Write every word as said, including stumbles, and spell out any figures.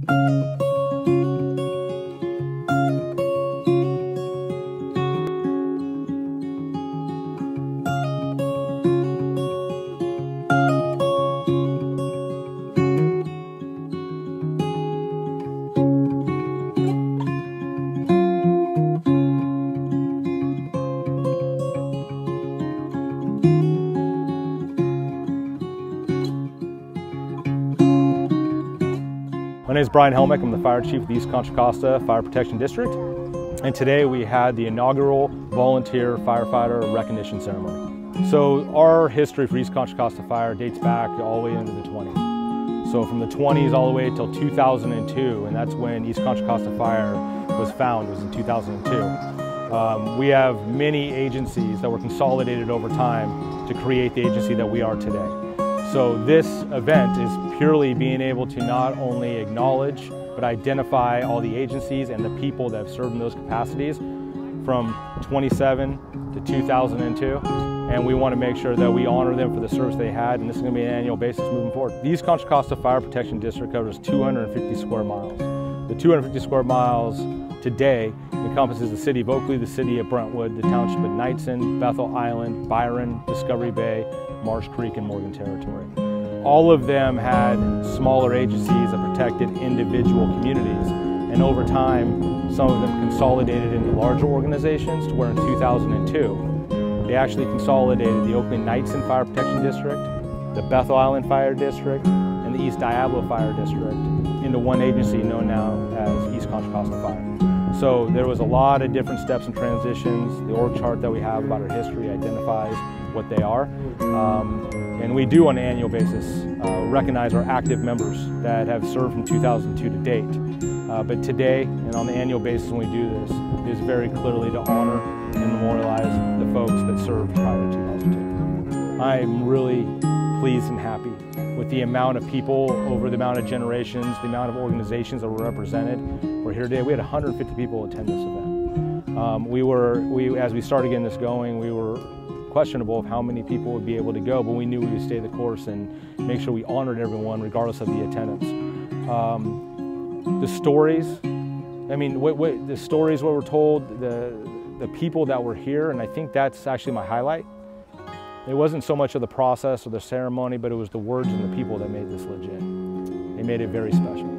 My name is Brian Helmick. I'm the Fire Chief of the East Contra Costa Fire Protection District. And today we had the inaugural Volunteer Firefighter Recognition Ceremony. So our history for East Contra Costa Fire dates back all the way into the twenties. So from the twenties all the way until two thousand two, and that's when East Contra Costa Fire was found, was in two thousand two. Um, we have many agencies that were consolidated over time to create the agency that we are today. So this event is purely being able to not only acknowledge, but identify all the agencies and the people that have served in those capacities from twenty-seven to two thousand two. And we want to make sure that we honor them for the service they had, and this is going to be an annual basis moving forward. The East Contra Costa Fire Protection District covers two hundred fifty square miles. The two hundred fifty square miles today encompasses the city of Oakley, the city of Brentwood, the township of Knightsen, Bethel Island, Byron, Discovery Bay, Marsh Creek, and Morgan Territory. All of them had smaller agencies that protected individual communities, and over time some of them consolidated into larger organizations to where in two thousand two they actually consolidated the Oakley Knightsen Fire Protection District, the Bethel Island Fire District, and the East Diablo Fire District into one agency known now as East Contra Costa Fire. So there was a lot of different steps and transitions. The org chart that we have about our history identifies what they are. Um, and we do on an annual basis uh, recognize our active members that have served from two thousand two to date. Uh, but today and on the annual basis when we do this, it is very clearly to honor and memorialize the folks that served prior to two thousand two. I'm really pleased and happy with the amount of people over the amount of generations, the amount of organizations that were represented. We're here today. We had one hundred fifty people attend this event. Um, we were, we, as we started getting this going, we were questionable of how many people would be able to go, but we knew we would stay the course and make sure we honored everyone regardless of the attendance. Um, the stories, I mean, what, what, the stories what we're told, the, the people that were here, and I think that's actually my highlight. It wasn't so much of the process or the ceremony, but it was the words and the people that made this legit. They made it very special.